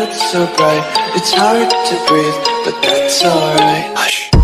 world so bright, it's hard to breathe, but that's alright. Hush.